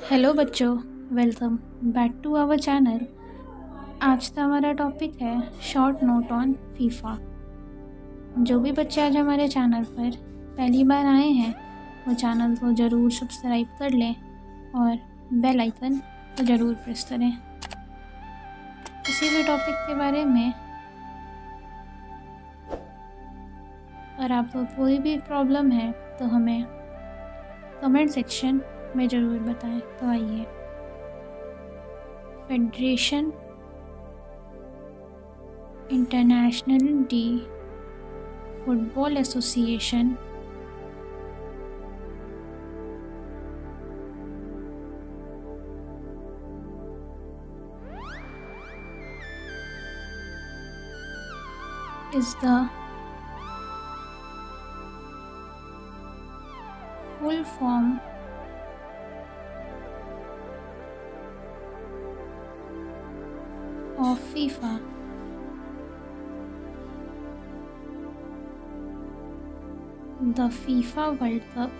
Hello बच्चों, welcome back to our channel. आज का हमारा टॉपिक है शॉर्ट नोट ऑन फीफा। जो भी बच्चे आज हमारे चैनल पर पहली बार आए हैं वो चैनल को ज़रूर सब्सक्राइब कर लें और बेल आइकन को ज़रूर प्रेस करें। किसी भी टॉपिक के बारे में अगर आपको कोई भी प्रॉब्लम है तो हमें कमेंट सेक्शन में ज़रूर बताएं। तो आइए, federation international de football association is the full form of FIFA. The FIFA World Cup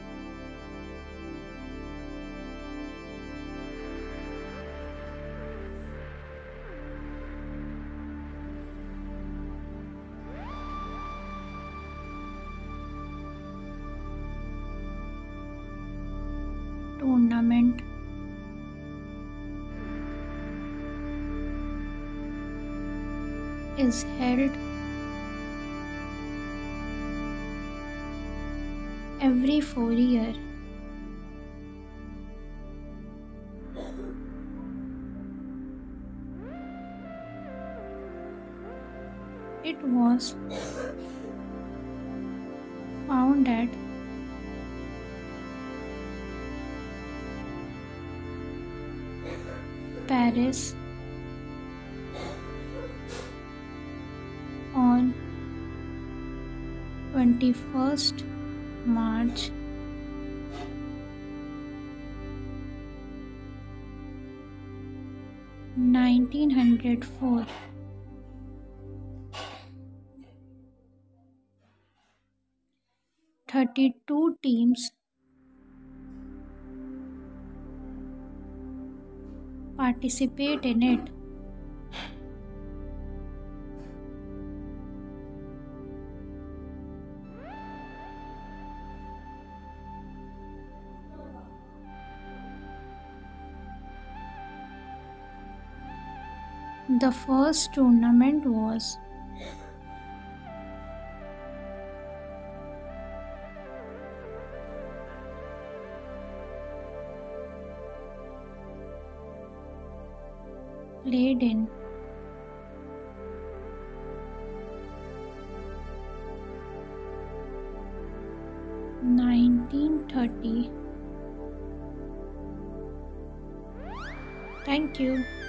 tournament is held every 4 years. It was found at Paris on 21st March 1904. Thirty-two teams participate in it. The first tournament was played in 1930. Thank you.